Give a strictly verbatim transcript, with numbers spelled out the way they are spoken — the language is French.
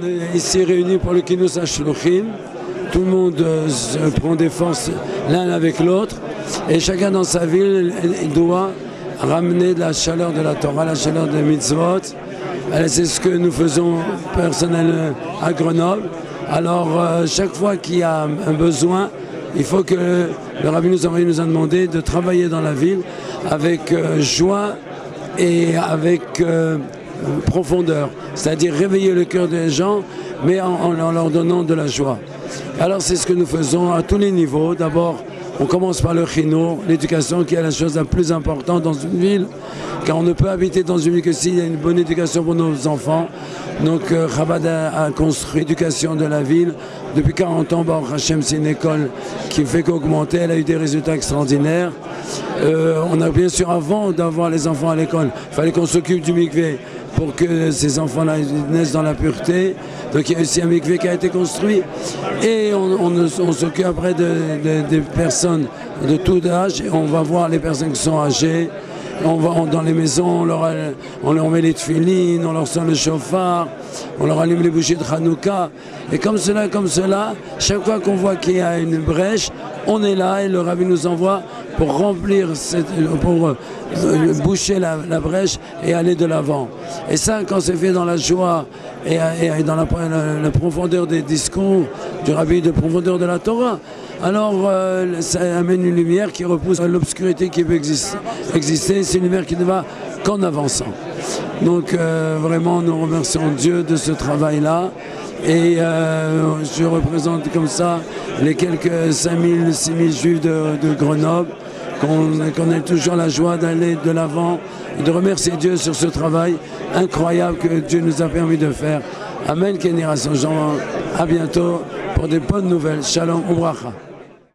est ici réuni pour le Kinus HaShluchim. Tout le monde euh, se prend des forces l'un avec l'autre. Et chacun dans sa ville, il doit ramener de la chaleur de la Torah, la chaleur des mitzvot. C'est ce que nous faisons personnellement à Grenoble. Alors, euh, chaque fois qu'il y a un besoin, il faut que le, le Rabbi nous a, nous a demandé de travailler dans la ville avec euh, joie et avec euh, profondeur. C'est-à-dire réveiller le cœur des gens, mais en, en leur donnant de la joie. Alors, c'est ce que nous faisons à tous les niveaux. D'abord, on commence par le chinour, l'éducation qui est la chose la plus importante dans une ville, car on ne peut habiter dans une ville que s'il y a une bonne éducation pour nos enfants. Donc euh, Chabad a, a construit l'éducation de la ville. Depuis quarante ans, Baruch Hashem, c'est une école qui ne fait qu'augmenter, elle a eu des résultats extraordinaires. Euh, on a bien sûr, avant d'avoir les enfants à l'école, il fallait qu'on s'occupe du mikvé pour que ces enfants-là naissent dans la pureté. Donc il y a aussi un mikvé qui a été construit. Et on, on, on s'occupe après de, de, des personnes de tout âge. Et on va voir les personnes qui sont âgées. On va on, dans les maisons, on leur, on leur met les tefilines, on leur sort le chauffard, on leur allume les bougies de Hanouka. Et comme cela, comme cela, chaque fois qu'on voit qu'il y a une brèche, on est là et le Rabbi nous envoie pour remplir, cette, pour euh, boucher la, la brèche et aller de l'avant. Et ça, quand c'est fait dans la joie et, et dans la, la, la profondeur des discours du Rabbi, de profondeur de la Torah, alors euh, ça amène une lumière qui repousse l'obscurité qui peut exister. exister. C'est une lumière qui ne va qu'en avançant. Donc euh, vraiment, nous remercions Dieu de ce travail-là. Et euh, je représente comme ça les quelques cinq mille, six mille juifs de, de Grenoble, qu'on qu'on ait toujours la joie d'aller de l'avant et de remercier Dieu sur ce travail incroyable que Dieu nous a permis de faire. Amen, Kenira Saint-Jean. À bientôt pour des bonnes nouvelles. Shalom, Ubracha.